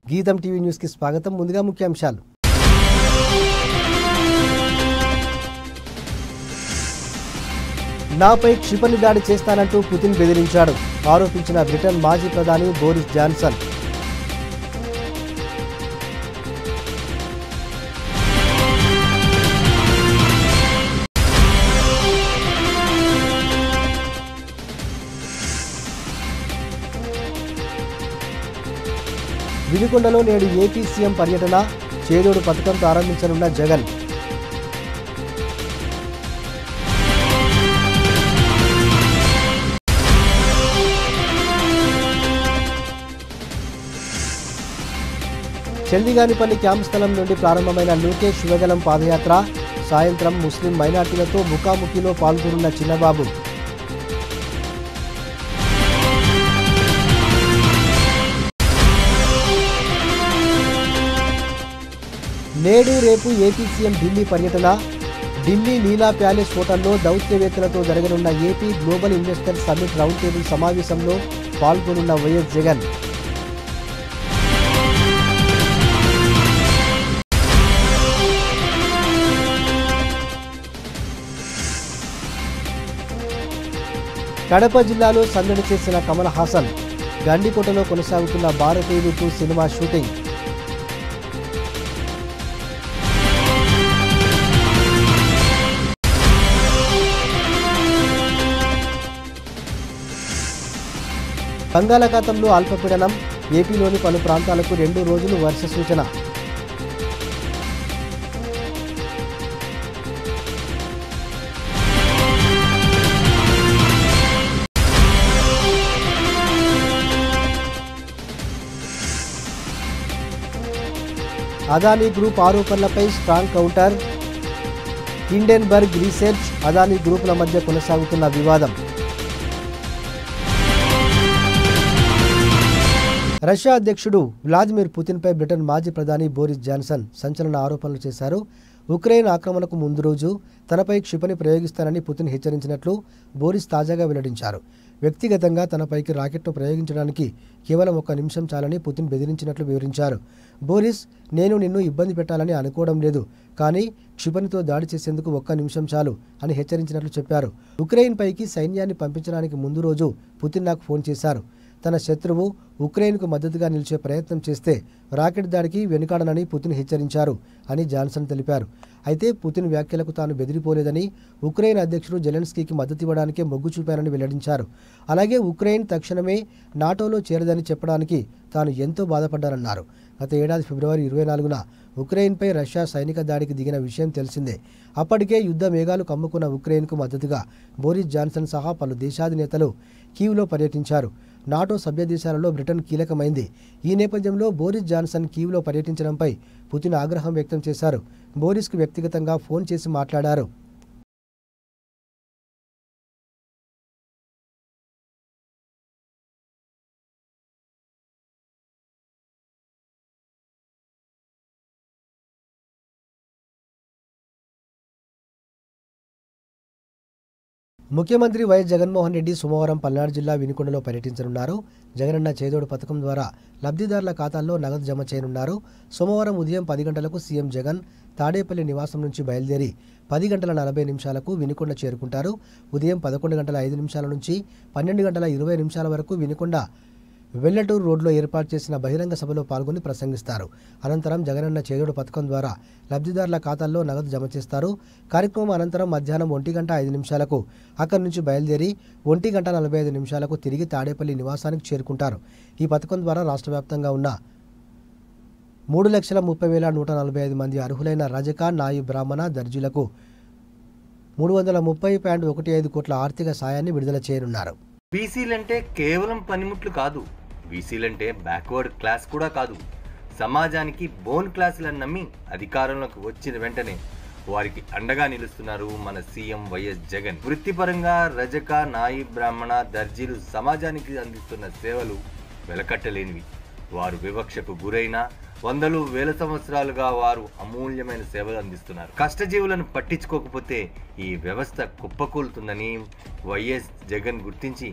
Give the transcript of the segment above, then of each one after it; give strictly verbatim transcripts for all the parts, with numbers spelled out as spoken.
గీతం TV news కి స్వాగతం. ముందుగా ముఖ్యాంశాలు. నాపై క్షిపణి దాడి చేస్తానంటూ పుతిన్ బెదిరించాడు. ఆరోపించిన బ్రిటన్ మాజీ ప్రధాని బోరిస్ జాన్సన్. వినుకొండలో నేడు ఏపీ సీఎం పర్యటన, చేదోడు పథకం ప్రారంభించనున్న జగన్. చెల్లిగానిపల్లి క్యాంప్ స్థలం నుండి ప్రారంభమైన లోకేష్ యువగలం పాదయాత్ర. సాయంత్రం ముస్లిం మైనార్టీలతో ముఖాముఖిలో పాల్గొనున్న చిన్నబాబు. నేడు రేపు ఏపీ సీఎం ఢిల్లీ పర్యటన. ఢిల్లీ లీలా ప్యాలెస్ హోటల్లో దౌత్యవేత్తలతో జరగనున్న AP global investor summit round table సమావేశంలో పాల్గొనున్న వైఎస్ జగన్. కడప జిల్లాలో సందడి చేసిన కమల్ హాసన్. గండికోటలో కొనసాగుతున్న భారతీయుడు టూ సినిమా షూటింగ్. బంగాళాఖాతంలో అల్పపీడనం. ఏపీలోని పలు ప్రాంతాలకు రెండు రోజులు వర్ష సూచన. అదానీ గ్రూప్ ఆరోపణలపై strong counter. Hindenburg research, Adani గ్రూపుల మధ్య కొనసాగుతున్న వివాదం. రష్యా అధ్యక్షుడు వ్లాదిమిర్ పుతిన్పై బ్రిటన్ మాజీ ప్రధాని బోరిస్ జాన్సన్ సంచలన ఆరోపణలు చేశారు. ఉక్రెయిన్ ఆక్రమణకు ముందు రోజు తనపై క్షిపణి ప్రయోగిస్తానని పుతిన్ హెచ్చరించినట్లు బోరిస్ తాజాగా వెల్లడించారు. వ్యక్తిగతంగా తనపైకి రాకెట్ను ప్రయోగించడానికి కేవలం ఒక్క నిమిషం చాలని పుతిన్ బెదిరించినట్లు వివరించారు. బోరిస్, నేను నిన్ను ఇబ్బంది పెట్టాలని అనుకోవడం లేదు, కానీ క్షిపణితో దాడి చేసేందుకు ఒక్క నిమిషం చాలు అని హెచ్చరించినట్లు చెప్పారు. ఉక్రెయిన్ పైకి సైన్యాన్ని పంపించడానికి ముందు రోజు పుతిన్ నాకు ఫోన్ చేశారు. తన శత్రువు ఉక్రెయిన్కు మద్దతుగా నిలిచే ప్రయత్నం చేస్తే రాకెట్ దాడికి వెనుకాడనని పుతిన్ హెచ్చరించారు అని జాన్సన్ తెలిపారు. అయితే పుతిన్ వ్యాఖ్యలకు తాను బెదిరిపోలేదని, ఉక్రెయిన్ అధ్యక్షుడు జెలెన్స్కీకి మద్దతు ఇవ్వడానికే మొగ్గు చూపానని వెల్లడించారు. అలాగే ఉక్రెయిన్ తక్షణమే నాటోలో చేరదని చెప్పడానికి తాను ఎంతో బాధపడ్డారన్నారు. గత ఏడాది ఫిబ్రవరి ఇరవై నాలుగున ఉక్రెయిన్పై రష్యా సైనిక దాడికి దిగిన విషయం తెలిసిందే. అప్పటికే యుద్ధ మేఘాలు కమ్ముకున్న ఉక్రెయిన్కు మద్దతుగా బోరిస్ జాన్సన్ సహా పలు దేశాధినేతలు కీవ్లో పర్యటించారు. నాటో సభ్య దేశాలలో బ్రిటన్ కీలకమైంది. ఈ నేపథ్యంలో బోరిస్ జాన్సన్ కీవ్లో పర్యటించడంపై పుతిన్ ఆగ్రహం వ్యక్తం చేశారు. బోరిస్కు వ్యక్తిగతంగా ఫోన్ చేసి మాట్లాడారు. ముఖ్యమంత్రి వైఎస్ జగన్మోహన్ రెడ్డి సోమవారం పల్నాడు జిల్లా వినుకొండలో పర్యటించనున్నారు. జగనన్న చేదోడు పథకం ద్వారా లబ్ధిదారుల ఖాతాల్లో నగదు జమ చేయనున్నారు. సోమవారం ఉదయం పది గంటలకు సీఎం జగన్ తాడేపల్లి నివాసం నుంచి బయలుదేరి పది గంటల నలభై నిమిషాలకు వినుకొండ చేరుకుంటారు. ఉదయం పదకొండు గంటల ఐదు నిమిషాల నుంచి పన్నెండు గంటల ఇరవై నిమిషాల వరకు వినుకొండ వెల్లటూరు రోడ్లో ఏర్పాటు చేసిన బహిరంగ సభలో పాల్గొని ప్రసంగిస్తారు. అనంతరం జగనన్న చేదోడు పథకం ద్వారా లబ్ధిదారుల ఖాతాల్లో నగదు జమ చేస్తారు. కార్యక్రమం అనంతరం మధ్యాహ్నం ఒంటి గంట ఐదు నిమిషాలకు అక్కడి నుంచి బయలుదేరి ఒంటి గంట నలభై ఐదు నిమిషాలకు తిరిగి తాడేపల్లి నివాసానికి చేరుకుంటారు. ఈ పథకం ద్వారా రాష్ట్ర వ్యాప్తంగా ఉన్న మూడు లక్షల ముప్పై వేల నూట నలభై ఐదు మంది అర్హులైన రజక, నాయి బ్రాహ్మణ దర్జీలకు మూడు వందల ముప్పై పాయింట్ ఒకటి ఐదు కోట్ల ఆర్థిక సాయాన్ని విడుదల చేయనున్నారు. బీసీలంటే కేవలం పనిముట్లు కాదు, బీసీలంటే బ్యాక్వర్డ్ క్లాస్ కూడా కాదు. సమాజానికి బోన్ క్లాసులను నమ్మి అధికారంలోకి వచ్చిన వెంటనే వారికి అండగా నిలుస్తున్నారు మన సీఎం వైఎస్ జగన్. వృత్తిపరంగా రజక, నాయి బ్రాహ్మణ దర్జీలు సమాజానికి అందిస్తున్న సేవలు వెలకట్టలేనివి. వారు వివక్షకు గురైన వందలు వేల సంవత్సరాలుగా వారు అమూల్యమైన సేవలు అందిస్తున్నారు. కష్టజీవులను పట్టించుకోకపోతే ఈ వ్యవస్థ కుప్పకూలుతుందని వైఎస్ జగన్ గుర్తించి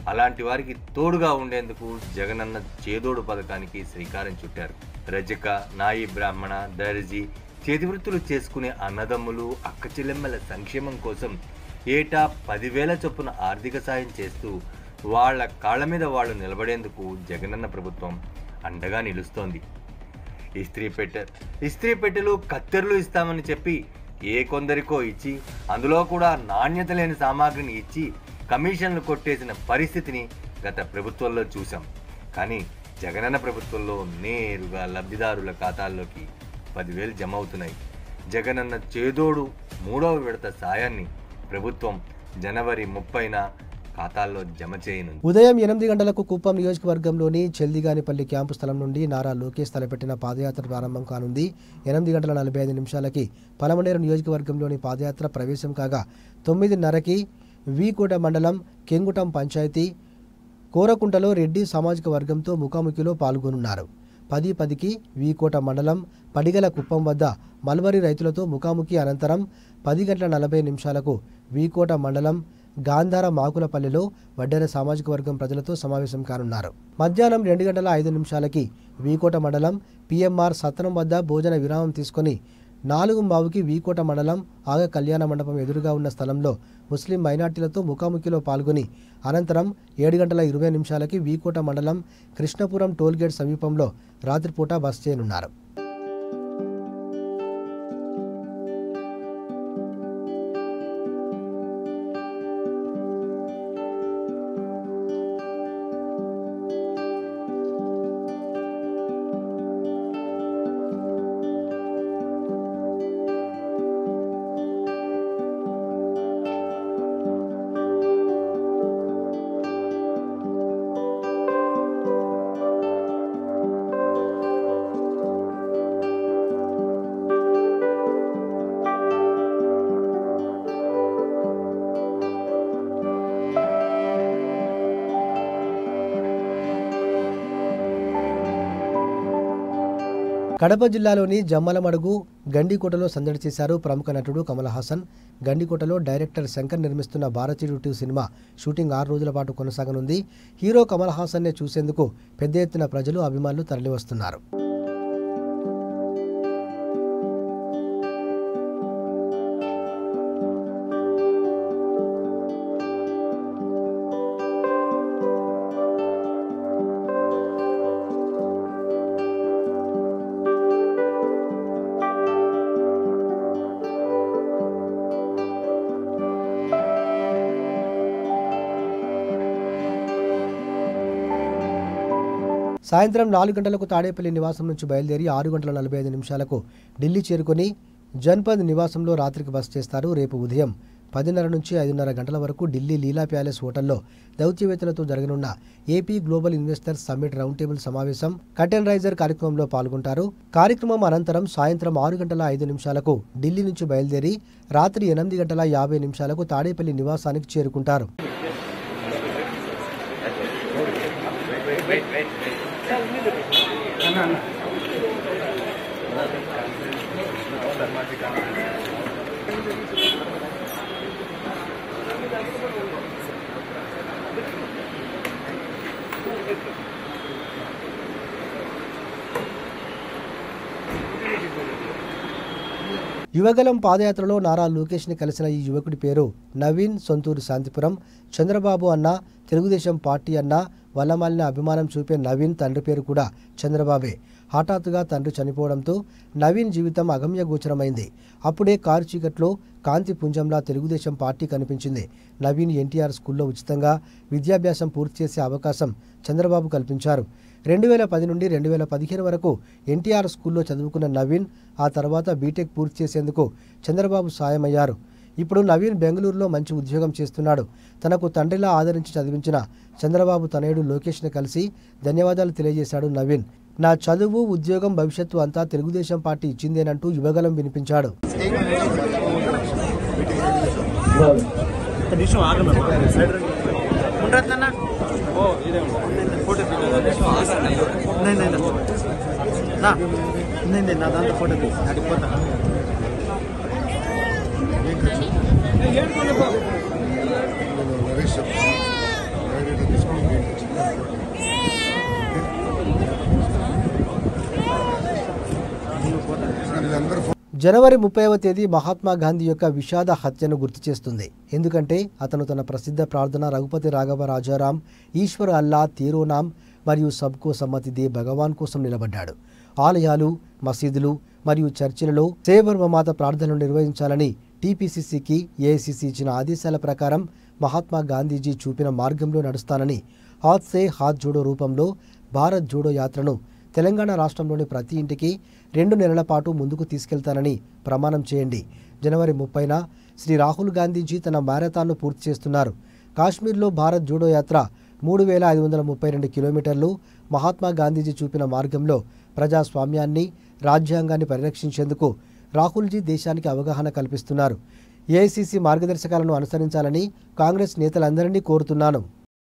అలాంటి వారికి తోడుగా ఉండేందుకు జగనన్న చేదోడు పథకానికి శ్రీకారం చుట్టారు. రజక, నాయి బ్రాహ్మణ, దర్జీ, చేతివృత్తులు చేసుకునే అన్నదమ్ములు, అక్క చెల్లెమ్మల సంక్షేమం కోసం ఏటా పదివేల చొప్పున ఆర్థిక సాయం చేస్తూ వాళ్ల కాళ్ల మీద వాళ్ళు నిలబడేందుకు జగనన్న ప్రభుత్వం అండగా నిలుస్తోంది. ఇస్త్రీ పెట్టె ఇస్త్రీ పెట్టెలు కత్తెరలు ఇస్తామని చెప్పి ఏ కొందరికో ఇచ్చి అందులో కూడా నాణ్యత లేని సామాగ్రిని ఇచ్చి కమిషన్లు కొట్టేసిన పరిస్థితిని గత ప్రభుత్వంలో చూసాం. కానీ జగనన్న ప్రభుత్వంలో నేరుగా లబ్ధిదారుల ఖాతాల్లోకి పదివేలు జమ అవుతున్నాయి. జగనన్న చేదోడు మూడవ విడత సాయాన్ని ప్రభుత్వం జనవరి ముప్పైన ఖాతాల్లో జమ చేయనుంది. ఉదయం ఎనిమిది గంటలకు కుప్పం నియోజకవర్గంలోని చెల్దిగానిపల్లి క్యాంపు స్థలం నుండి నారా లోకేష్ తలపెట్టిన పాదయాత్ర ప్రారంభం కానుంది. ఎనిమిది గంటల నలభై ఐదు నిమిషాలకి పలమనేరు నియోజకవర్గంలోని పాదయాత్ర ప్రవేశం కాగా తొమ్మిదిన్నరకి వీకోట మండలం కెంగుటం పంచాయతీ కోరకుంటలో రెడ్డి సామాజిక వర్గంతో ముఖాముఖిలో పాల్గొనున్నారు. పది పదికి వీకోట మండలం పడిగల కుప్పం వద్ద మల్వరి రైతులతో ముఖాముఖి అనంతరం పది గంటల నలభై నిమిషాలకు వీకోట మండలం గాంధార మాకులపల్లిలో వడ్డెర సామాజిక వర్గం ప్రజలతో సమావేశం కానున్నారు. మధ్యాహ్నం రెండు గంటల ఐదు నిమిషాలకి వీకోట మండలం పిఎంఆర్ సత్రం వద్ద భోజన విరామం తీసుకుని నాలుగు బావుకి వీకోట మండలం ఆగ కళ్యాణ మండపం ఎదురుగా ఉన్న స్థలంలో ముస్లిం మైనార్టీలతో ముఖాముఖిలో పాల్గొని అనంతరం ఏడు గంటల ఇరవై నిమిషాలకి వీకోట మండలం కృష్ణపురం టోల్గేట్ సమీపంలో రాత్రిపూట బస చేయనున్నారు. కడప జిల్లాలోని జమ్మలమడుగు గండికోటలో సందడి చేశారు ప్రముఖ నటుడు కమల్ హాసన్. గండికోటలో డైరెక్టర్ శంకర్ నిర్మిస్తున్న భారతీయుడు టూ సినిమా షూటింగ్ ఆరు రోజుల పాటు కొనసాగనుంది. హీరో కమల్ హాసన్నే చూసేందుకు పెద్ద ఎత్తున ప్రజలు, అభిమానులు తరలివస్తున్నారు. సాయంత్రం నాలుగు గంటలకు తాడేపల్లి నివాసం నుంచి బయలుదేరి ఆరు గంటల నలభై ఐదు నిమిషాలకు ఢిల్లీ చేరుకొని జన్పద్ నివాసంలో రాత్రికి బస చేస్తారు. రేపు ఉదయం పదిన్నర నుంచి ఐదున్నర గంటల వరకు ఢిల్లీ లీలా ప్యాలెస్ హోటల్లో దౌత్యవేత్తలతో జరగనున్న AP global investors summit round table సమావేశం కర్టెన్ రైజర్ కార్యక్రమంలో పాల్గొంటారు. కార్యక్రమం అనంతరం సాయంత్రం ఆరు గంటల ఐదు నిమిషాలకు ఢిల్లీ నుంచి బయలుదేరి రాత్రి ఎనిమిది గంటల యాభై నిమిషాలకు తాడేపల్లి నివాసానికి చేరుకుంటారు. యువగలం పాదయాత్రలో నారా లోకేష్ని కలిసిన ఈ యువకుడి పేరు నవీన్. సొంతూరు శాంతిపురం. చంద్రబాబు అన్న, తెలుగుదేశం పార్టీ అన్న వల్లమాలిన అభిమానం చూపే నవీన్ తండ్రి పేరు కూడా చంద్రబాబే. హఠాత్తుగా తండ్రి చనిపోవడంతో నవీన్ జీవితం అగమ్య గోచరమైంది. అప్పుడే కారు చీకట్లో కాంతి పుంజంలా తెలుగుదేశం పార్టీ కనిపించింది. నవీన్ ఎన్టీఆర్ స్కూల్లో ఉచితంగా విద్యాభ్యాసం పూర్తి చేసే అవకాశం చంద్రబాబు కల్పించారు. రెండు వేల పది నుండి రెండు వేల పదిహేను వరకు ఎన్టీఆర్ స్కూల్లో చదువుకున్న నవీన్ ఆ తర్వాత బీటెక్ పూర్తి చేసేందుకు చంద్రబాబు సాయమయ్యారు. ఇప్పుడు నవీన్ బెంగళూరులో మంచి ఉద్యోగం చేస్తున్నాడు. తనకు తండ్రిలా ఆదరించి చదివించిన చంద్రబాబు తనయుడు లోకేష్ని కలిసి ధన్యవాదాలు తెలియజేశాడు నవీన్. నా చదువు, ఉద్యోగం, భవిష్యత్తు అంతా తెలుగుదేశం పార్టీ ఇచ్చిందేనంటూ యువగలం వినిపించాడు. నరేష్ జనవరి ముప్పైవ తేదీ మహాత్మా గాంధీ యొక్క విషాద హత్యను గుర్తు చేస్తుంది. ఎందుకంటే అతను తన ప్రసిద్ధ ప్రార్థన రఘుపతి రాఘవ రాజారాం ఈశ్వర్ అల్లా తీరోనాం మరియు సబ్కో సమ్మతి దే భగవాన్ కోసం నిలబడ్డాడు. ఆలయాలు, మసీదులు మరియు చర్చిలలో సేవర్మమాత ప్రార్థనలు నిర్వహించాలని టీపీసీసీకి ఏఐసీసీ ఇచ్చిన ఆదేశాల ప్రకారం మహాత్మా గాంధీజీ చూపిన మార్గంలో నడుస్తానని హాత్ సే హాత్ జోడో రూపంలో భారత్ జోడో యాత్రను తెలంగాణ రాష్ట్రంలోని ప్రతి ఇంటికి రెండు నెలల పాటు ముందుకు తీసుకెళ్తానని ప్రమాణం చేయండి. జనవరి ముప్పైన శ్రీ రాహుల్ గాంధీజీ తన మ్యారథాన్ను పూర్తి చేస్తున్నారు. కాశ్మీర్లో భారత్ జోడో యాత్ర మూడు వేల ఐదు వందల ముప్పై రెండు కిలోమీటర్లు మహాత్మా గాంధీజీ చూపిన మార్గంలో ప్రజాస్వామ్యాన్ని, రాజ్యాంగాన్ని పరిరక్షించేందుకు రాహుల్జీ దేశానికి అవగాహన కల్పిస్తున్నారు. ఏఐసీసీ మార్గదర్శకాలను అనుసరించాలని కాంగ్రెస్ నేతలందరినీ కోరుతున్నాను.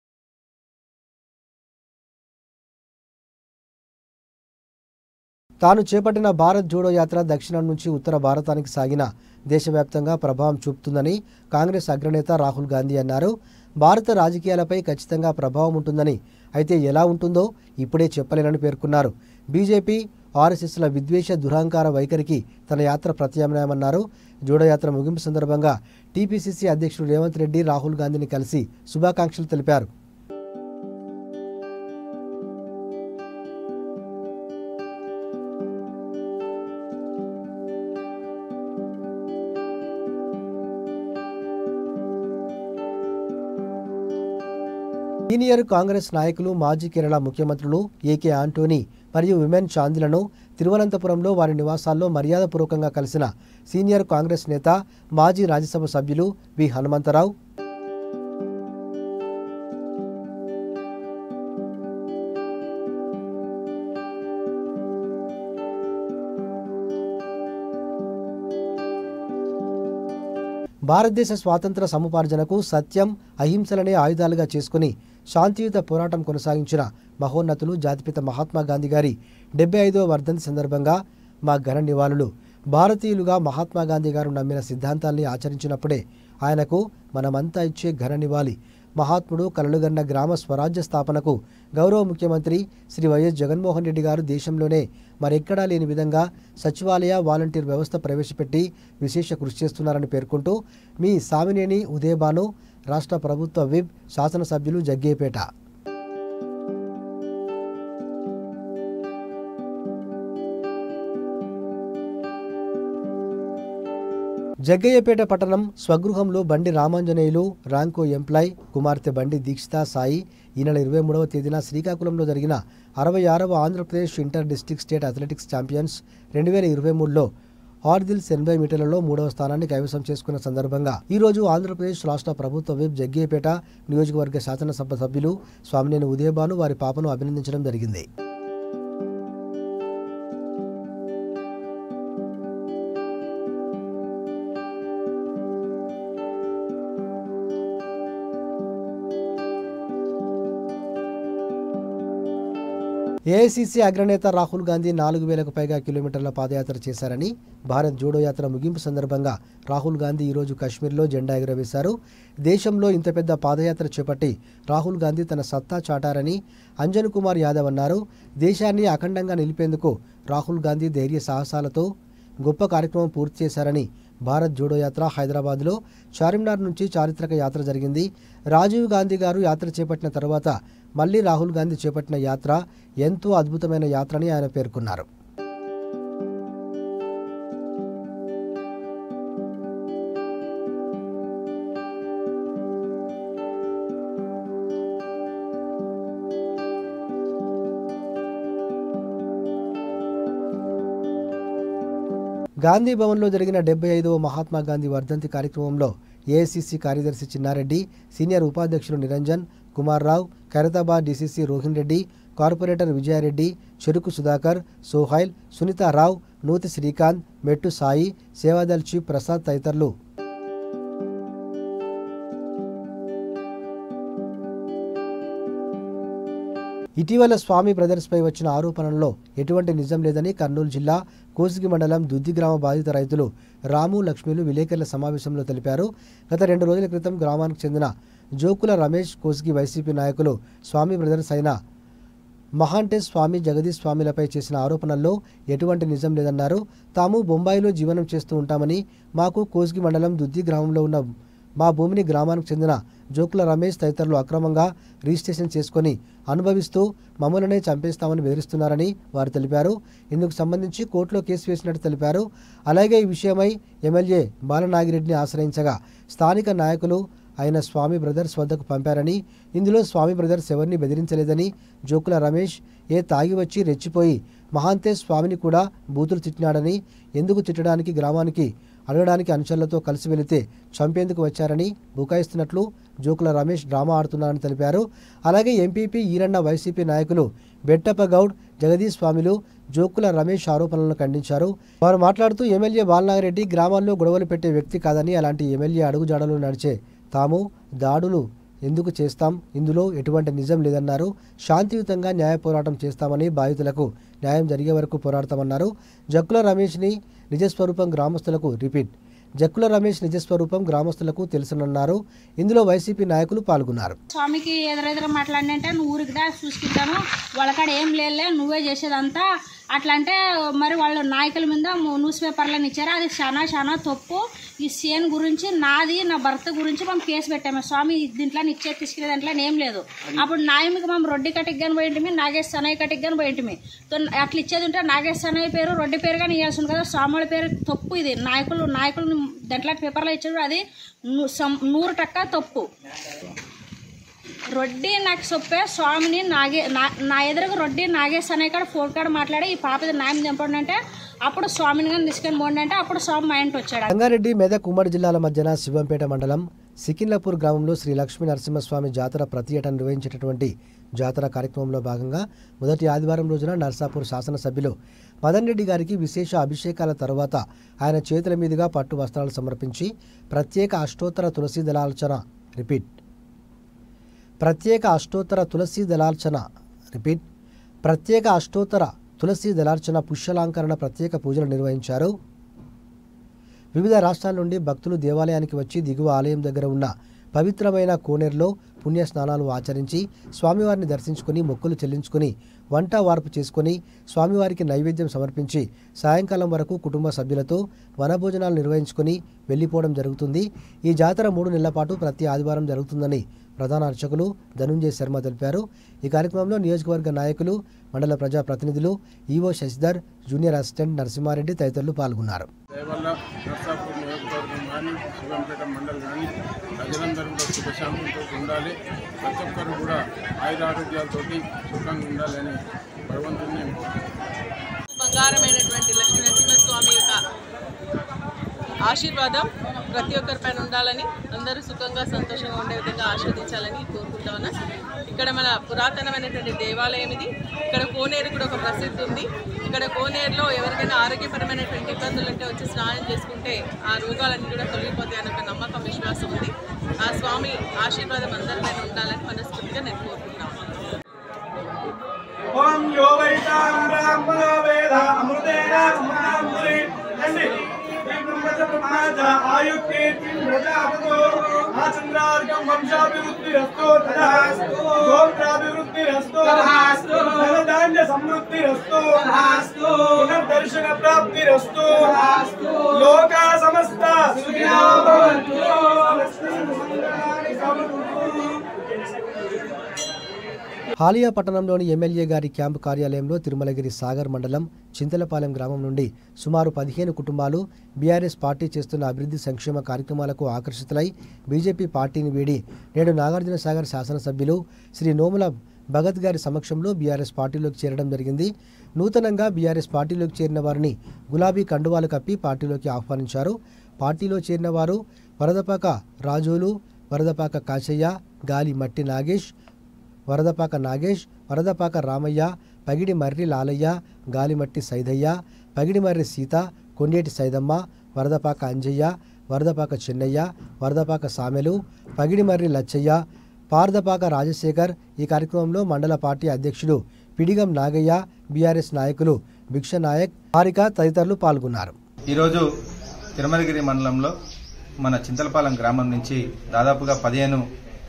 తాను చేపట్టిన భారత్ జోడో యాత్ర దక్షిణం నుంచి ఉత్తర భారతానికి సాగిన దేశవ్యాప్తంగా ప్రభావం చూపుతుందని కాంగ్రెస్ అగ్రనేత రాహుల్ గాంధీ అన్నారు. భారత రాజకీయాలపై ఖచ్చితంగా ప్రభావం ఉంటుందని, అయితే ఎలా ఉంటుందో ఇప్పుడే చెప్పలేనని పేర్కొన్నారు. బీజేపీ, ఆర్ఎస్ఎస్ల విద్వేష దురహంకార వైఖరికి తన యాత్ర ప్రత్యామ్నాయమన్నారు. జోడో యాత్ర ముగింపు సందర్భంగా టీపీసీసీ అధ్యక్షుడు రేవంత్ రెడ్డి రాహుల్ గాంధీని కలిసి శుభాకాంక్షలు తెలిపారు. సీనియర్ కాంగ్రెస్ నాయకులు, మాజీ కేరళ ముఖ్యమంత్రులు ఏకే ఆంటోనీ మరియు విమెన్ చాందిలను తిరువనంతపురంలో వారి నివాసాల్లో మర్యాదపూర్వకంగా కలిసిన సీనియర్ కాంగ్రెస్ నేత, మాజీ రాజ్యసభ సభ్యులు వి హనుమంతరావు, భారతదేశ స్వాతంత్ర సముపార్జనకు సత్యం, అహింసలనే ఆయుధాలుగా చేసుకుని శాంతియుత పోరాటం కొనసాగించిన మహోన్నతులు జాతిపిత మహాత్మా గాంధీ గారి డెబ్బై ఐదవ వర్ధంతి సందర్భంగా మా ఘన నివాళులు. భారతీయులుగా మహాత్మా గాంధీ గారు నమ్మిన సిద్ధాంతాల్ని ఆచరించినప్పుడే ఆయనకు మనమంతా ఇచ్చే ఘన నివాళి. మహాత్ముడు కలలుగన్న గ్రామ స్వరాజ్య స్థాపనకు గౌరవ ముఖ్యమంత్రి శ్రీ వైఎస్ జగన్మోహన్ రెడ్డి గారు దేశంలోనే మరెక్కడా లేని విధంగా సచివాలయ వాలంటీర్ వ్యవస్థ ప్రవేశపెట్టి విశేష కృషి చేస్తున్నారని పేర్కొంటూ మీ సామినేని ఉదయభాను, రాష్ట్ర ప్రభుత్వ విప్, శాసనసభ్యులు జగ్గయ్యపేట. జగ్గయ్యపేట పట్టణం స్వగృహంలో బండి రామాంజనేయులు, ర్యాంకో ఎంప్లాయ్ కుమార్తె బండి దీక్షిత సాయి ఈ నెల ఇరవై మూడవ తేదీన శ్రీకాకుళంలో జరిగిన అరవై ఆరవ Andhra Pradesh inter district state athletics champions రెండు వేల ఇరవై మూడులో హార్దిల్స్ ఎనభై మీటర్లలో మూడవ స్థానాన్ని కైవసం చేసుకున్న సందర్భంగా ఈరోజు ఆంధ్రప్రదేశ్ రాష్ట్ర ప్రభుత్వ విప్ జగ్గయ్యపేట నియోజకవర్గ శాసనసభ సభ్యులు స్వామినేని ఉదయభాను వారి పాపను అభినందించడం జరిగింది. ఏఐసీసీ అగ్రనేత రాహుల్ గాంధీ నాలుగు వేలకు పైగా కిలోమీటర్ల పాదయాత్ర చేశారని, భారత్ జోడో యాత్ర ముగింపు సందర్భంగా రాహుల్ గాంధీ ఈరోజు కాశ్మీర్లో జెండా ఎగురవేశారు. దేశంలో ఇంత పెద్ద పాదయాత్ర చేపట్టి రాహుల్ గాంధీ తన సత్తా చాటారని అంజన్ కుమార్ యాదవ్ అన్నారు. దేశాన్ని అఖండంగా నిలిపేందుకు రాహుల్ గాంధీ ధైర్య సాహసాలతో గొప్ప కార్యక్రమం పూర్తి చేశారని, భారత్ జోడో యాత్ర హైదరాబాద్లో చార్మినార్ నుంచి చారిత్రక యాత్ర జరిగింది. రాజీవ్ గాంధీ గారు యాత్ర చేపట్టిన తర్వాత మళ్లీ రాహుల్ గాంధీ చేపట్టిన యాత్ర ఎంతో అద్భుతమైన యాత్రని ఆయన పేర్కొన్నారు. గాంధీ భవన్లో జరిగిన డెబ్బై ఐదవ మహాత్మా గాంధీ వర్ధంతి కార్యక్రమంలో ఏఐసీసీ కార్యదర్శి చిన్నారెడ్డి, సీనియర్ ఉపాధ్యక్షులు నిరంజన్ కుమార్ రావు, ఖైరతాబాద్ డీసీసీ రోహిన్ రెడ్డి, కార్పొరేటర్ విజయారెడ్డి, చెరుకు సుధాకర్, సోహైల్, సునీతారావు, నూతి శ్రీకాంత్, మెట్టు సాయి, సేవాదల్ చీఫ్ ప్రసాద్ తదితరులు ఇటీవల స్వామి బ్రదర్స్పై వచ్చిన ఆరోపణల్లో ఎటువంటి నిజం లేదని కర్నూలు జిల్లా కోసిగి మండలం దుద్ది గ్రామ బాధిత రైతులు రాము, లక్ష్మీలు విలేకరుల సమావేశంలో తెలిపారు. గత రెండు రోజుల క్రితం గ్రామానికి చెందిన జోకుల రమేష్ కోస్గి వైసీపీ నాయకులు స్వామి బ్రదర్స్ అయిన మహాంటే స్వామి జగదీష్ స్వామిలపై చేసిన ఆరోపణల్లో ఎటువంటి నిజం లేదన్నారు. తాము బొంబాయిలో జీవనం చేస్తూ ఉంటామని, మాకు కోస్గి మండలం దుద్ది గ్రామంలో ఉన్న మా భూమిని గ్రామానికి చెందిన జోకుల రమేష్ తదితరులు అక్రమంగా రిజిస్ట్రేషన్ చేసుకుని అనుభవిస్తూ మమ్మల్నే చంపేస్తామని బెదిరిస్తున్నారని వారు తెలిపారు. ఇందుకు సంబంధించి కోర్టులో కేసు వేసినట్టు తెలిపారు. అలాగే ఈ విషయమై ఎమ్మెల్యే బాలనాగిరెడ్డిని ఆశ్రయించగా స్థానిక నాయకులు ఆయన స్వామి బ్రదర్స్ వద్దకు పంపారని, ఇందులో స్వామి బ్రదర్స్ ఎవరిని బెదిరించలేదని, జోకుల రమేష్ ఏ తాగి వచ్చి రెచ్చిపోయి మహాంతే స్వామిని కూడా బూతులు తిట్టినాడని, ఎందుకు తిట్టడానికి గ్రామానికి అడగడానికి అనుచరులతో కలిసి వెళితే చంపేందుకు వచ్చారని బుకాయిస్తున్నట్లు జోకుల రమేష్ డ్రామా ఆడుతున్నారని తెలిపారు. అలాగే ఎంపీపీ ఈరన్న వైసీపీ నాయకులు బెట్టప్ప గౌడ్ జగదీష్ స్వామిలు జోకుల రమేష్ ఆరోపణలను ఖండించారు. వారు మాట్లాడుతూ ఎమ్మెల్యే బాలనాగిరెడ్డి గ్రామాల్లో గొడవలు పెట్టే వ్యక్తి కాదని, అలాంటి ఎమ్మెల్యే అడుగుజాడలు నడిచే తాము దాడులు ఎందుకు చేస్తాం, ఇందులో ఎటువంటి నిజం లేదన్నారు. శాంతియుతంగా న్యాయ పోరాటం చేస్తామని, బాధితులకు న్యాయం జరిగే వరకు పోరాడతామన్నారు. జక్కుల రమేష్ని నిజస్వరూపం గ్రామస్తులకు రిపీట్ జక్కుల రమేష్ నిజస్వరూపం గ్రామస్తులకు తెలుసునన్నారు. ఇందులో వైసీపీ నాయకులు పాల్గొన్నారు. స్వామికి ఎదురెదురు మాట్లాడినంటే నువ్వు ఊరికి దా చూసుకుంటాను, వాళ్ళకాడ ఏం లేదులే నువ్వే చేసేదంతా అట్లా అంటే మరి వాళ్ళ నాయకుల మీద న్యూస్ పేపర్లను ఇచ్చారు. అది చాలా చాలా తప్పు. ఈ సీఎన్ గురించి నాది నా భర్త గురించి మేము కేసు పెట్టాము. స్వామి దీంట్లో ఇచ్చే తీసుకునే దాంట్లో ఏం లేదు. అప్పుడు న్యాయంకి మేము రొడ్డి కటికి కానీ పోయింటిమి, నాగేష్ సనయ్య కటికి కానీ పోయింటిమి. అట్లా ఇచ్చేది ఉంటే నాగేష్ సనయ్య పేరు రొడ్డి పేరు కానీ ఇవ్వాల్సింది కదా. స్వాముల పేరు తప్పు. ఇది నాయకులు నాయకులు దాంట్లో పేపర్లో ఇచ్చారు, అది నూరు టక్క తప్పు. రొడ్డి నాకు చెప్పే స్వామిని నాగే నా ఎదురుగా రొడ్డి నాగేష్ అనే కాడ ఫోన్ కాడ మాట్లాడి ఈ పాపది న్యాయం తెంపండి అంటే అప్పుడు స్వామిని కానీ తీసుకొని పోండి అంటే అప్పుడు స్వామి మా ఇంటి వచ్చాడు. రంగారెడ్డి మెదక్ ఉమ్మడి జిల్లాల మధ్యన శివంపేట మండలం సికిన్లాపూర్ గ్రామంలో శ్రీ లక్ష్మీ నరసింహస్వామి జాతర ప్రతి ఏటా నిర్వహించేటటువంటి జాతర కార్యక్రమంలో భాగంగా మొదటి ఆదివారం రోజున నర్సాపూర్ శాసనసభ్యులు మదన్ రెడ్డి గారికి విశేష అభిషేకాల తర్వాత ఆయన చేతుల మీదుగా పట్టు వస్త్రాలు సమర్పించి ప్రత్యేక అష్టోత్తర తులసి దళార్చన రిపీట్ ప్రత్యేక అష్టోత్తర తులసి దళార్చన రిపీట్ ప్రత్యేక అష్టోత్తర తులసి దళార్చన పుష్యలాంకరణ ప్రత్యేక పూజలు నిర్వహించారు. వివిధ రాష్ట్రాల నుండి భక్తులు దేవాలయానికి వచ్చి దిగువ ఆలయం దగ్గర ఉన్న పవిత్రమైన కోనేరులో పుణ్య స్నానాలు ఆచరించి స్వామివారిని దర్శించుకుని మొక్కులు చెల్లించుకుని వంట వార్పు చేసుకుని స్వామివారికి నైవేద్యం సమర్పించి సాయంకాలం వరకు కుటుంబ సభ్యులతో వనభోజనాలు నిర్వహించుకుని వెళ్ళిపోవడం జరుగుతుంది. ఈ జాతర మూడు నెలల పాటు ప్రతి ఆదివారం జరుగుతుందని ప్రధాన అర్చకులు ధనుంజయ శర్మ తెలిపారు. ఈ కార్యక్రమంలో నియోజకవర్గ నాయకులు, మండల ప్రజా ప్రతినిధులు, EO Sasidhar, junior assistant Narasimhareddy తదితరులు పాల్గొన్నారు. నర్సాపూర్ నియోజకవర్గం కానీ శివంపేట మండలం కానీ ప్రజలందరూ కూడా సుఖశాంతితో ఉండాలి. ప్రతి ఒక్కరు కూడా ఆయుధ ఆరోగ్యాలతో సుఖంగా ఉండాలని భగవంతుని బంగారమైనటువంటి లక్ష్మీ నరసింహస్వామి యొక్క ఆశీర్వాదం ప్రతి ఒక్కరిపైన ఉండాలని, అందరూ సుఖంగా సంతోషంగా ఉండే విధంగా ఆశీర్వదించాలని కోరుకుంటా ఉన్నా. ఇక్కడ మన పురాతనమైనటువంటి దేవాలయం ఇది. ఇక్కడ కోనేరు కూడా ఒక ప్రసిద్ధి ఉంది. ఇక్కడ కోనేరులో ఎవరికైనా ఆరోగ్యపరమైనటువంటి ఇబ్బందులు ఉంటే వచ్చి స్నానం చేసుకుంటే ఆ రోగాలన్నీ కూడా తొలగిపోతాయని ఒక నమ్మకం, విశ్వాసం ఉంది. ఆ స్వామి ఆశీర్వాదం అందరిపైన ఉండాలని మనస్ఫూర్తిగా నేను కోరుకుంటాను. ఆచంద్రార్గం వంశాభివృద్ధిరస్తు తదాస్తు గోత్రాభివృద్ధిరస్తు తదాస్తు ధనధాన్య సమృద్ధిరస్తు తదాస్తు పునర్దర్శన ప్రాప్తిరస్తు తదాస్తు లోకా సమస్త సుఖినో భవంతు. హాలియా పట్టణంలోని ఎమ్మెల్యే గారి క్యాంపు కార్యాలయంలో తిరుమలగిరి సాగర్ మండలం చింతలపాలెం గ్రామం నుండి సుమారు పదిహేను కుటుంబాలు బీఆర్ఎస్ పార్టీ చేస్తున్న అభివృద్ధి సంక్షేమ కార్యక్రమాలకు ఆకర్షితులై బీజేపీ పార్టీని వీడి నేడు నాగార్జున సాగర్ శాసనసభ్యులు శ్రీ నోముల భగత్ గారి సమక్షంలో బీఆర్ఎస్ పార్టీలోకి చేరడం జరిగింది. నూతనంగా బీఆర్ఎస్ పార్టీలోకి చేరిన వారిని గులాబీ కండువాలు కప్పి పార్టీలోకి ఆహ్వానించారు. పార్టీలో చేరిన వారు వరదపాక రాజోలు, వరదపాక కాశయ్య, గాలి మట్టి నాగేష్, వరదపాక నాగేష్, వరదపాక రామయ్య, పగిడి మర్రి లాలయ్య, గాలిమట్టి సైదయ్య, పగిడి మర్రి సీత, కొండేటి సైదమ్మ, వరదపాక అంజయ్య, వరదపాక చెన్నయ్య, వరదపాక సామెలు, పగిడి మర్రి లచ్చయ్య, పార్దపాక రాజశేఖర్. ఈ కార్యక్రమంలో మండల పార్టీ అధ్యక్షుడు పిడిగం నాగయ్య, బీఆర్ఎస్ నాయకులు భిక్ష నాయక్, హారిక తదితరులు పాల్గొన్నారు. ఈరోజు తిరుమలగిరి మండలంలో మన చింతలపాలెం గ్రామం నుంచి దాదాపుగా పదిహేను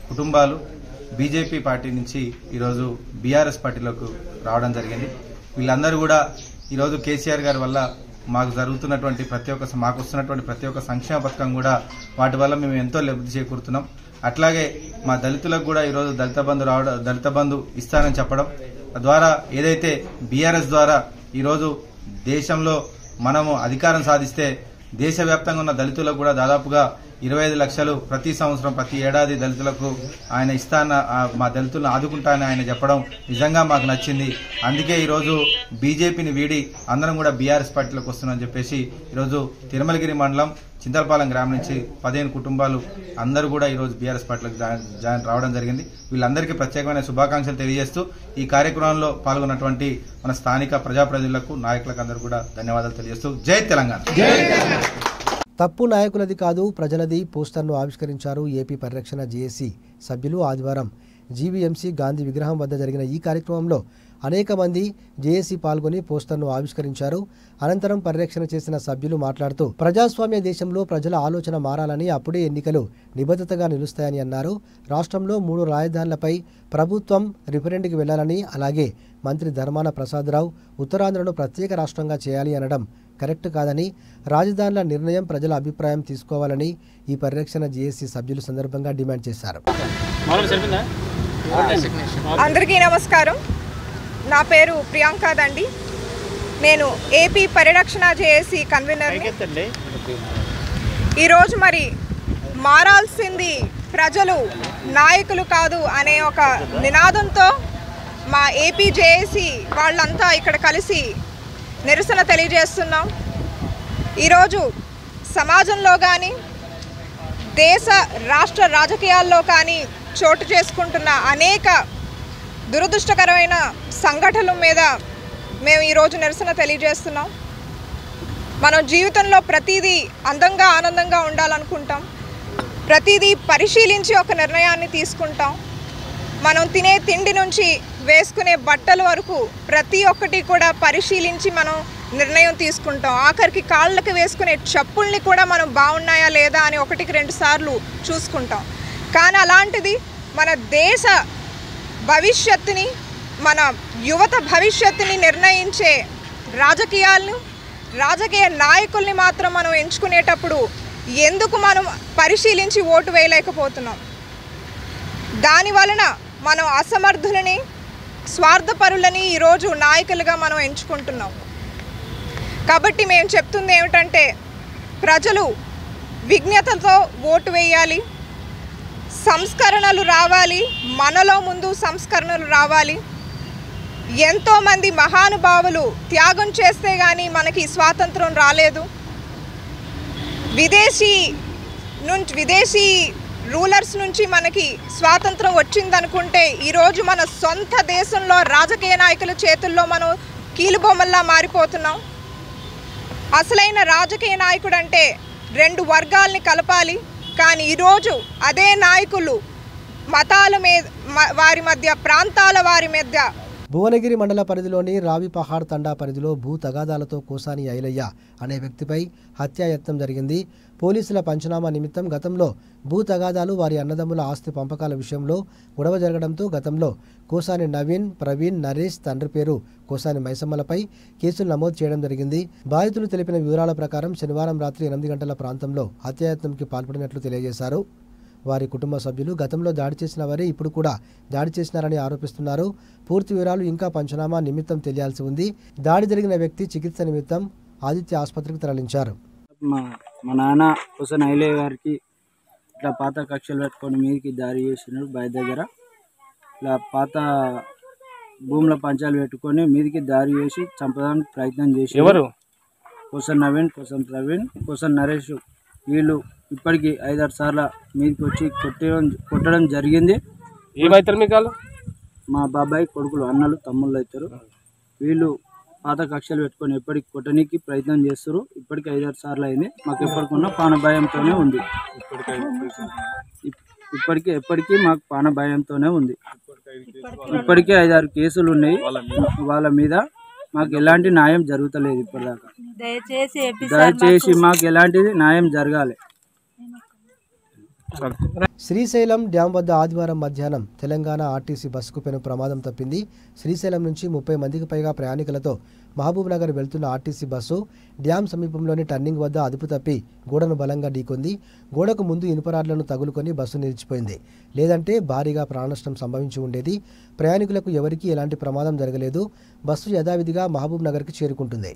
కుటుంబాలు బీజేపీ పార్టీ నుంచి ఈరోజు బీఆర్ఎస్ పార్టీలోకి రావడం జరిగింది. వీళ్ళందరూ కూడా ఈరోజు కేసీఆర్ గారి వల్ల మాకు జరుగుతున్నటువంటి ప్రతి ఒక్క మాకు వస్తున్నటువంటి ప్రతి ఒక్క సంక్షేమ పథకం కూడా వాటి వల్ల మేము ఎంతో లబ్ధి చేకూరుతున్నాం. అట్లాగే మా దళితులకు కూడా ఈరోజు దళిత బంధు రావడం దళిత బంధు ఇస్తానని చెప్పడం ద్వారా ఏదైతే బీఆర్ఎస్ ద్వారా ఈరోజు దేశంలో మనము అధికారం సాధిస్తే దేశవ్యాప్తంగా ఉన్న దళితులకు కూడా దాదాపుగా ఇరవై ఐదు లక్షలు ప్రతి సంవత్సరం ప్రతి ఏడాది దళితులకు ఆయన ఇస్తాన మా దళితులను ఆదుకుంటానని ఆయన చెప్పడం నిజంగా మాకు నచ్చింది. అందుకే ఈరోజు బీజేపీని వీడి అందరం కూడా బీఆర్ఎస్ పార్టీలోకి వస్తున్నామని చెప్పేసి ఈరోజు తిరుమలగిరి మండలం చింతలపాలెం గ్రామం నుంచి పదిహేను కుటుంబాలు అందరూ కూడా ఈరోజు బీఆర్ఎస్ పార్టీలోకి జాయిన్ రావడం జరిగింది. వీళ్ళందరికీ ప్రత్యేకమైన శుభాకాంక్షలు తెలియజేస్తూ ఈ కార్యక్రమంలో పాల్గొన్నటువంటి మన స్థానిక ప్రజాప్రతినిధులకు నాయకులకు అందరూ కూడా ధన్యవాదాలు తెలియజేస్తూ జై తెలంగాణ. తప్పు నాయకులది కాదు ప్రజలది పోస్టర్ను ఆవిష్కరించారు ఏపీ పరిరక్షణ జేఏసీ సభ్యులు. ఆదివారం జీవీఎంసీ గాంధీ విగ్రహం వద్ద జరిగిన ఈ కార్యక్రమంలో అనేక మంది జేఏసీ పాల్గొని పోస్టర్ను ఆవిష్కరించారు. అనంతరం పరిరక్షణ చేసిన సభ్యులు మాట్లాడుతూ ప్రజాస్వామ్య దేశంలో ప్రజల ఆలోచన మారాలని, అప్పుడే ఎన్నికలు నిబద్ధతగా నిలుస్తాయని అన్నారు. రాష్ట్రంలో మూడు రాజధానులపై ప్రభుత్వం రిఫరెండ్కి వెళ్లాలని, అలాగే మంత్రి ధర్మాన ప్రసాదరావు ఉత్తరాంధ్రను ప్రత్యేక రాష్ట్రంగా చేయాలి అనడం కరెక్ట్ కాదని, రాజధానుల నిర్ణయం ప్రజల అభిప్రాయం తీసుకోవాలని ఈ పరిరక్షణ జేఏసీ సభ్యులు సందర్భంగా డిమాండ్ చేశారు. అందరికీ నమస్కారం. నా పేరు ప్రియాంక దండి. నేను ఏపీ పరిరక్షణ జేఏసీ కన్వీనర్ని. ఈరోజు మరి మారాల్సింది ప్రజలు, నాయకులు కాదు అనే ఒక నినాదంతో మా ఏపీ జేఏసీ వాళ్ళంతా ఇక్కడ కలిసి నిరసన తెలియజేస్తున్నాం. ఈరోజు సమాజంలో కానీ దేశ రాష్ట్ర రాజకీయాల్లో కానీ చోటు చేసుకుంటున్న అనేక దురదృష్టకరమైన సంఘటనల మీద మేము ఈరోజు నిరసన తెలియజేస్తున్నాం. మనం జీవితంలో ప్రతిదీ అందంగా ఆనందంగా ఉండాలనుకుంటాం, ప్రతిదీ పరిశీలించి ఒక నిర్ణయాన్ని తీసుకుంటాం. మనం తినే తిండి నుంచి వేసుకునే బట్టల వరకు ప్రతి ఒక్కటి కూడా పరిశీలించి మనం నిర్ణయం తీసుకుంటాం. ఆఖరికి కాళ్ళకి వేసుకునే చెప్పుల్ని కూడా మనం బాగున్నాయా లేదా అని ఒకటికి రెండు సార్లు చూసుకుంటాం. కానీ అలాంటిది మన దేశ భవిష్యత్తుని, మన యువత భవిష్యత్తుని నిర్ణయించే రాజకీయాలను, రాజకీయ నాయకుల్ని మాత్రం మనం ఎంచుకునేటప్పుడు ఎందుకు మనం పరిశీలించి ఓటు వేయలేకపోతున్నాం? దాని వలన మనం అసమర్థులని, స్వార్థపరులని ఈరోజు నాయకులుగా మనం ఎంచుకుంటున్నాం. కాబట్టి మేము చెప్తుంది ఏమిటంటే ప్రజలు విజ్ఞతతో ఓటు వేయాలి, సంస్కరణలు రావాలి, మనలో ముందు సంస్కరణలు రావాలి. ఎంతోమంది మహానుభావులు త్యాగం చేస్తే కానీ మనకి స్వాతంత్రం రాలేదు. విదేశీ నుంచి విదేశీ రూలర్స్ నుంచి మనకి స్వాతంత్రం వచ్చిందనుకుంటే ఈరోజు మన సొంత దేశంలో రాజకీయ నాయకుల చేతుల్లో మనం కీలుబొమ్మల్లా మారిపోతున్నాం. అసలైన రాజకీయ నాయకుడు అంటే రెండు వర్గాల్ని కలపాలి. కానీ ఈరోజు అదే నాయకులు మతాల మీద, వారి మధ్య, ప్రాంతాల వారి మధ్య. భువనగిరి మండల పరిధిలోని రావి పహాడ్ తండా పరిధిలో భూ తగాదాలతో కోసాని ఐలయ్య అనే వ్యక్తిపై హత్యాయత్నం జరిగింది. పోలీసుల పంచనామా నిమిత్తం గతంలో భూ తగాదాలు, వారి అన్నదమ్ముల ఆస్తి పంపకాల విషయంలో గొడవ జరగడంతో గతంలో కోసాని నవీన్, ప్రవీణ్, నరేష్ తండ్రి పేరు కోసాని మైసమ్మలపై కేసులు నమోదు చేయడం జరిగింది. బాధితులు తెలిపిన వివరాల ప్రకారం శనివారం రాత్రి ఎనిమిది గంటల ప్రాంతంలో హత్యాయత్నంకి పాల్పడినట్లు తెలియజేశారు. వారి కుటుంబ సభ్యులు గతంలో దాడి చేసిన వారే ఇప్పుడు కూడా దాడి చేసినారని ఆరోపిస్తున్నారు. పూర్తి వివరాలు ఇంకా పంచనామా నిమిత్తం తెలియాల్సి ఉంది. దాడి జరిగిన వ్యక్తి చికిత్స నిమిత్తం ఆదిత్య ఆసుపత్రికి తరలించారు. మా మా నాన్న హుసేన్ ఐలయ్య గారికి ఇట్లా పాత కక్షలు పెట్టుకొని మీదకి దారి చేసినాడు. బయట దగ్గర ఇట్లా పాత భూముల పంచాలు పెట్టుకొని మీదకి దారి చేసి చంపడానికి ప్రయత్నం చేసి ఎవరు హుసేన్ నవీన్, హుసేన్ ప్రవీణ్, హుసేన్ నరేష్ వీళ్ళు ఇప్పటికీ ఐదారు సార్లు మీదకి వచ్చి కొట్టడం కొట్టడం జరిగింది. ఏమవుతారు మీకు? మా బాబాయ్ కొడుకులు, అన్నలు, తమ్ముళ్ళు అవుతారు. వీళ్ళు పాత కక్షలు పెట్టుకొని ఎప్పటికి కొట్టడానికి ప్రయత్నం చేస్తారు. ఇప్పటికి ఐదారు సార్లు అయింది. మాకు ఎప్పటికున్న ప్రాణభయంతోనే ఉంది. ఇప్పటికీ ఎప్పటికీ మాకు ప్రాణభయంతోనే ఉంది. ఇప్పటికే ఐదారు కేసులు ఉన్నాయి వాళ్ళ మీద. మాకు ఎలాంటి న్యాయం జరుగుతలేదు ఇప్పటిదాకా. దయచేసి మాకు ఎలాంటిది న్యాయం జరగాలి. శ్రీశైలం డ్యాం వద్ద ఆదివారం మధ్యాహ్నం తెలంగాణ ఆర్టీసీ బస్సుకు పెను ప్రమాదం తప్పింది. శ్రీశైలం నుంచి ముప్పై మందికి పైగా ప్రయాణికులతో మహబూబ్ నగర్ వెళ్తున్న ఆర్టీసీ బస్సు డ్యాం సమీపంలోని టర్నింగ్ వద్ద అదుపు తప్పి గోడను బలంగా ఢీకొంది. గోడకు ముందు ఇనుపరాడ్లను తగులుకొని బస్సు నిలిచిపోయింది. లేదంటే భారీగా ప్రాణనష్టం సంభవించి ఉండేది. ప్రయాణికులకు ఎవరికీ ఎలాంటి ప్రమాదం జరగలేదు. బస్సు యథావిధిగా మహబూబ్ నగర్కి చేరుకుంటుంది.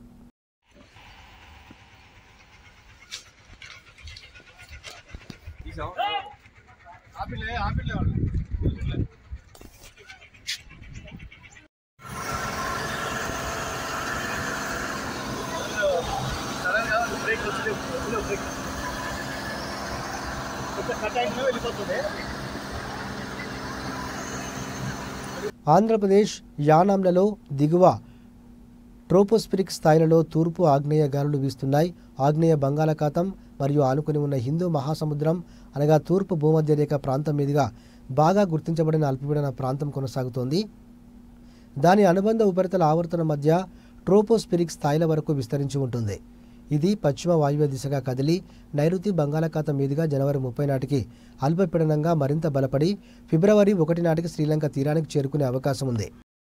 ఆంధ్రప్రదేశ్ యానాంలలో దిగువ ట్రోపోస్ఫిరిక్ స్థాయిలలో తూర్పు ఆగ్నేయ గాలులు వీస్తున్నాయి. ఆగ్నేయ బంగాళాఖాతం మరియు ఆనుకుని ఉన్న హిందూ మహాసముద్రం అనగా తూర్పు భూమధ్య రేఖ ప్రాంతం మీదుగా బాగా గుర్తించబడిన అల్పపీడన ప్రాంతం కొనసాగుతోంది. దాని అనుబంధ ఉపరితల ఆవర్తన మధ్య ట్రోపోస్ఫిరిక్ స్థాయిల వరకు విస్తరించి ఉంటుంది. ఇది పశ్చిమ వాయువ్య దిశగా కదిలి నైరుతి బంగాళాఖాతం మీదుగా జనవరి ముప్పై నాటికి అల్పపీడనంగా మరింత బలపడి ఫిబ్రవరి ఒకటి నాటికి శ్రీలంక తీరానికి చేరుకునే అవకాశం ఉంది.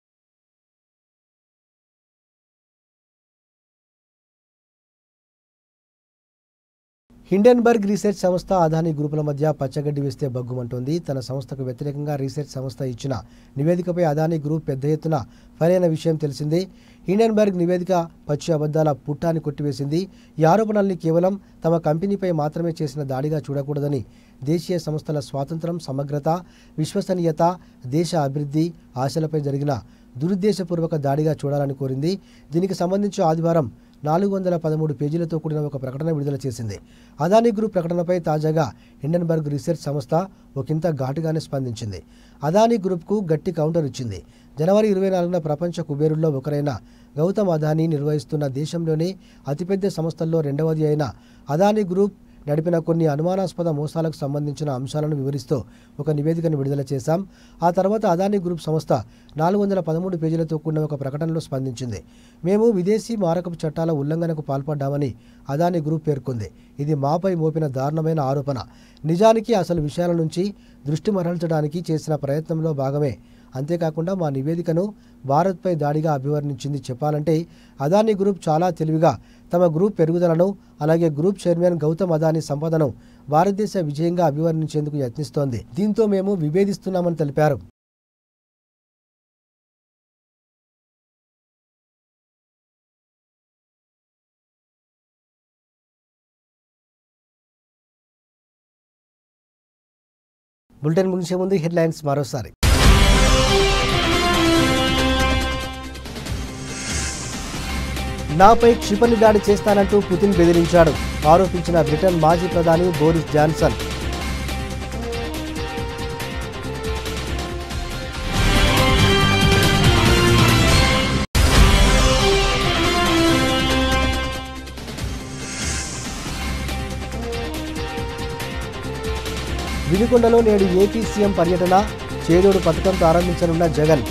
హిండెన్బర్గ్ రీసెర్చ్ సంస్థ అదానీ గ్రూపుల మధ్య పచ్చగడ్డి వేస్తే బగ్గుమంటోంది. తన సంస్థకు వ్యతిరేకంగా రీసెర్చ్ సంస్థ ఇచ్చిన నివేదికపై అదానీ గ్రూప్ పెద్ద ఎత్తున ఫైర్ అయిన విషయం తెలిసిందే. హిండెన్బర్గ్ నివేదిక పచ్చి అబద్దాల పుట్టాన్ని కొట్టివేసింది. ఈ ఆరోపణల్ని కేవలం తమ కంపెనీపై మాత్రమే చేసిన దాడిగా చూడకూడదని, దేశీయ సంస్థల స్వాతంత్రం, సమగ్రత, విశ్వసనీయత, దేశ అభివృద్ధి ఆశలపై జరిగిన దురుద్దేశపూర్వక దాడిగా చూడాలని కోరింది. దీనికి సంబంధించి ఆదివారం నాలుగు వందల పదమూడు పేజీలతో కూడిన ఒక ప్రకటన విడుదల చేసింది. అదానీ గ్రూప్ ప్రకటనపై తాజాగా హిండెన్బర్గ్ రీసెర్చ్ సంస్థ ఒకంత ఘాటుగానే స్పందించింది. అదానీ గ్రూప్కు గట్టి కౌంటర్ ఇచ్చింది. జనవరి ఇరవై నాలుగున ప్రపంచ కుబేరుల్లో ఒకరైన గౌతమ్ అదానీ నిర్వహిస్తున్న దేశంలోనే అతిపెద్ద సంస్థల్లో రెండవది అయిన అదానీ గ్రూప్ నడిపిన కొన్ని అనుమానాస్పద మోసాలకు సంబంధించిన అంశాలను వివరిస్తూ ఒక నివేదికను విడుదల చేశాం. ఆ తర్వాత అదానీ గ్రూప్ సంస్థ నాలుగు వందల పదమూడు పేజీలతో కూడిన ఒక ప్రకటనలో స్పందించింది. మేము విదేశీ మారకపు చట్టాల ఉల్లంఘనకు పాల్పడ్డామని అదానీ గ్రూప్ పేర్కొంది. ఇది మాపై మోపిన దారుణమైన ఆరోపణ. నిజానికి అసలు విషయాల నుంచి దృష్టి మరల్చడానికి చేసిన ప్రయత్నంలో భాగమే. అంతేకాకుండా మా నివేదికను భారత్పై దాడిగా అభివర్ణించింది. చెప్పాలంటే అదానీ గ్రూప్ చాలా తెలివిగా తమ గ్రూప్ పెరుగుదలను, అలాగే గ్రూప్ చైర్మన్ గౌతమ్ అదానీ సంపదను భారతదేశ విజయంగా అభివర్ణించేందుకు యత్నిస్తోంది. దీంతో మేము విభేదిస్తున్నామని తెలిపారు. బులెటిన్ ముగించే ముందు హెడ్లైన్స్ మరోసారి. నాపై క్షిపణి దాడి చేస్తానంటూ పుతిన్ బెదిరించాడు. ఆరోపించిన బ్రిటన్ మాజీ ప్రధాని బోరిస్ జాన్సన్. వినుకొండలో నేడు ఏపీ సీఎం పర్యటన, చేదోడు పథకం ప్రారంభించనున్న జగన్.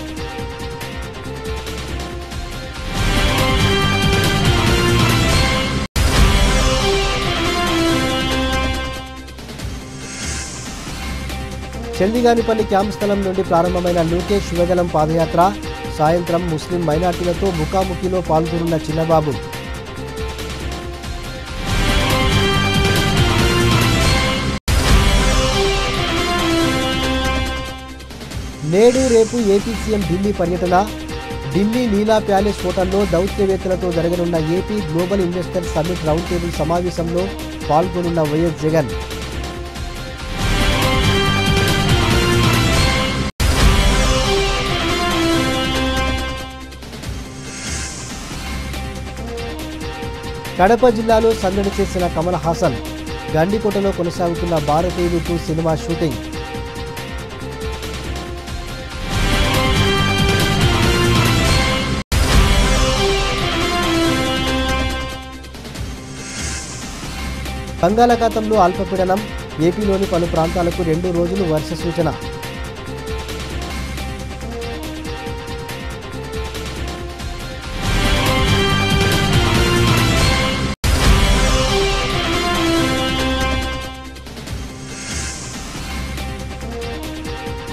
చందిగానిపల్లి క్యాంప్ స్థలం నుండి ప్రారంభమైన లోకేష్ శివగలం పాదయాత్ర. సాయంత్రం ముస్లిం మైనార్టీలతో ముఖాముఖిలో పాల్గొన్న చిన్నబాబు. నేడు రేపు ఏపీ సీఎం ఢిల్లీ పర్యటన. ఢిల్లీ నీలా ప్యాలెస్ హోటల్లో దౌత్యవేత్తలతో జరగనున్న AP global investor summit round table సమావేశంలో పాల్గొనున్న వైఎస్ జగన్. కడప జిల్లాలో సందడి చేసిన కమల్ హాసన్. గండికోటలో కొనసాగుతున్న భారతీయుడు టూ సినిమా షూటింగ్. బంగాళాఖాతంలో అల్పపీడనం. ఏపీలోని పలు ప్రాంతాలకు రెండు రోజులు వర్ష సూచన.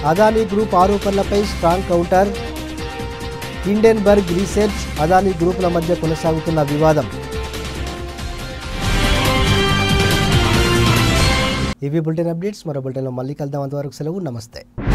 అదానీ గ్రూప్ ఆరోపణలపై strong counter. Hindenburg research Adani గ్రూపుల మధ్య కొనసాగుతున్న వివాదం. ఇవి బులెటిన్ అప్డేట్స్. మరో బులెటిన్లో మళ్ళీ కలుద్దాం. అంతవరకు సెలవు. నమస్తే.